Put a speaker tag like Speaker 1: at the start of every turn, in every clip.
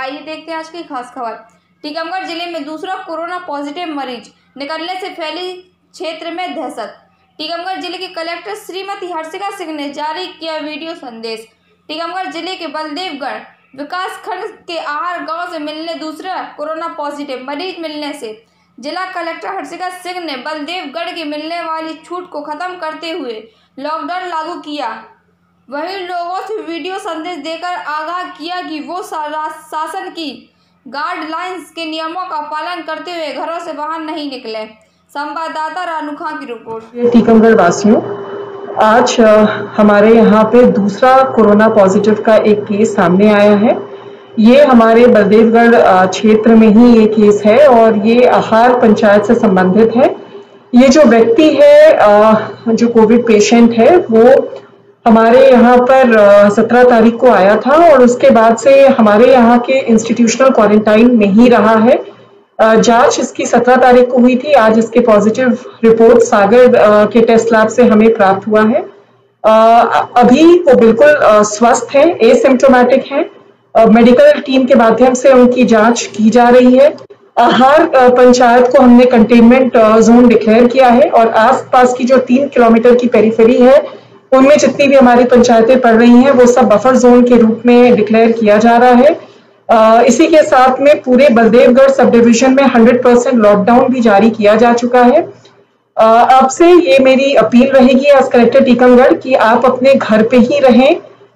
Speaker 1: आइए देखते हैं आज की खास खबर। टीकमगढ़ जिले में दूसरा कोरोना पॉजिटिव मरीज निकलने से फैली क्षेत्र में दहशत। टीकमगढ़ जिले के कलेक्टर श्रीमती हर्षिका सिंह ने जारी किया वीडियो संदेश। टीकमगढ़ जिले के बलदेवगढ़ विकासखंड के आहार गांव से मिलने दूसरा कोरोना पॉजिटिव मरीज मिलने से जिला कलेक्टर हर्षिका सिंह ने बलदेवगढ़ की मिलने वाली छूट को खत्म करते हुए लॉकडाउन लागू किया। वहीं लोगों से वीडियो संदेश देकर आगाह किया कि वो शासन की गाइडलाइंस के नियमों का पालन करते हुए घरों से बाहर नहीं निकले। संवाददाता रानू खां की रिपोर्ट।
Speaker 2: टीकमगढ़ वासियों, आज हमारे यहाँ पे दूसरा कोरोना पॉजिटिव का एक केस सामने आया है। ये हमारे बलदेवगढ़ क्षेत्र में ही ये केस है और ये आहार पंचायत से संबंधित है। ये जो व्यक्ति है, जो कोविड पेशेंट है, वो हमारे यहाँ पर 17 तारीख को आया था और उसके बाद से हमारे यहाँ के इंस्टीट्यूशनल क्वारंटाइन में ही रहा है। जांच इसकी 17 तारीख को हुई थी। आज इसके पॉजिटिव रिपोर्ट सागर के टेस्ट लैब से हमें प्राप्त हुआ है। अभी वो बिल्कुल स्वस्थ है, एसिम्प्टोमेटिक है। मेडिकल टीम के माध्यम से उनकी जांच की जा रही है। आहार पंचायत को हमने कंटेनमेंट जोन डिक्लेयर किया है और आसपास की जो 3 किलोमीटर की पेरिफेरी है उनमें जितनी भी हमारी पंचायतें पड़ रही हैं वो सब बफर जोन के रूप में डिक्लेयर किया जा रहा है। इसी के साथ में पूरे बलदेवगढ़ सब डिवीजन में 100% लॉकडाउन भी जारी किया जा चुका है। आपसे ये मेरी अपील रहेगी एज कलेक्टर टीकमगढ़ कि आप अपने घर पे ही रहें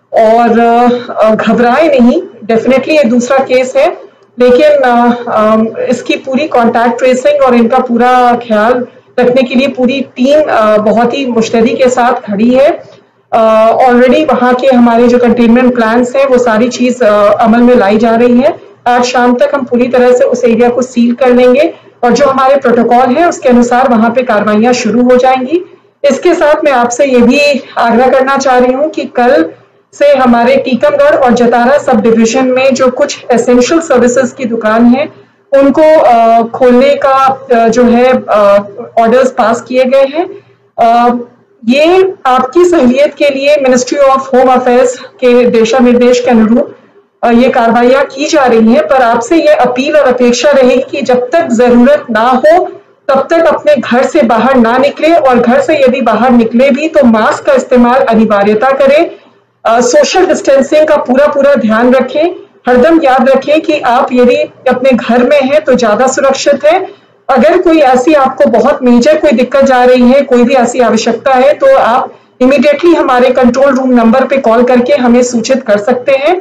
Speaker 2: और घबराएं नहीं। डेफिनेटली ये दूसरा केस है, लेकिन इसकी पूरी कॉन्टैक्ट ट्रेसिंग और इनका पूरा ख्याल रखने के लिए पूरी टीम बहुत ही मुस्तैदी के साथ खड़ी है। ऑलरेडी वहाँ के हमारे जो कंटेनमेंट प्लान्स हैं वो सारी चीज अमल में लाई जा रही है। आज शाम तक हम पूरी तरह से उस एरिया को सील कर लेंगे और जो हमारे प्रोटोकॉल है उसके अनुसार वहाँ पे कार्रवाइयां शुरू हो जाएंगी। इसके साथ मैं आपसे ये भी आग्रह करना चाह रही हूँ कि कल से हमारे टीकमगढ़ और जतारा सब डिविजन में जो कुछ एसेंशियल सर्विसेज की दुकान है उनको खोलने का जो है ऑर्डर्स पास किए गए हैं। ये आपकी सहूलियत के लिए मिनिस्ट्री ऑफ होम अफेयर्स के दिशा निर्देश के अनुरूप ये कार्रवाइयां की जा रही हैं, पर आपसे ये अपील और अपेक्षा रहेगी कि जब तक जरूरत ना हो तब तक अपने घर से बाहर ना निकले और घर से यदि बाहर निकले भी तो मास्क का इस्तेमाल अनिवार्यता करें। सोशल डिस्टेंसिंग का पूरा ध्यान रखें। हरदम याद रखें कि आप यदि अपने घर में हैं तो ज्यादा सुरक्षित है। अगर कोई ऐसी आपको बहुत मेजर कोई दिक्कत जा रही है, कोई भी ऐसी आवश्यकता है, तो आप इमीडिएटली हमारे कंट्रोल रूम नंबर पे कॉल करके हमें सूचित कर सकते हैं।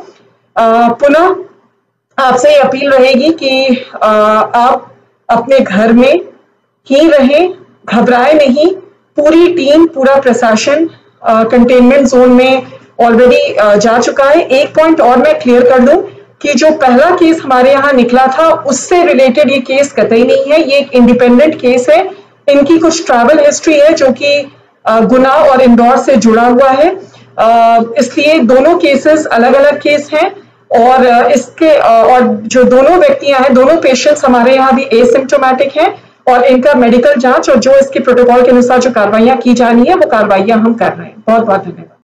Speaker 2: पुनः आपसे अपील रहेगी कि आप अपने घर में ही रहें, घबराए नहीं। पूरी टीम, पूरा प्रशासन कंटेनमेंट जोन में ऑलरेडी जा चुका है। एक पॉइंट और मैं क्लियर कर दूं कि जो पहला केस हमारे यहाँ निकला था उससे रिलेटेड ये केस कतई नहीं है। ये एक इंडिपेंडेंट केस है। इनकी कुछ ट्रैवल हिस्ट्री है जो कि गुना और इंदौर से जुड़ा हुआ है, इसलिए दोनों केसेस अलग अलग केस हैं और इसके और जो दोनों व्यक्तियां हैं, दोनों पेशेंट्स हमारे यहाँ भी एसिम्प्टोमेटिक हैं और इनका मेडिकल जांच और जो इसके प्रोटोकॉल के अनुसार जो कार्रवाइयां की जानी है वो कार्रवाइयां हम कर रहे हैं। बहुत बहुत धन्यवाद।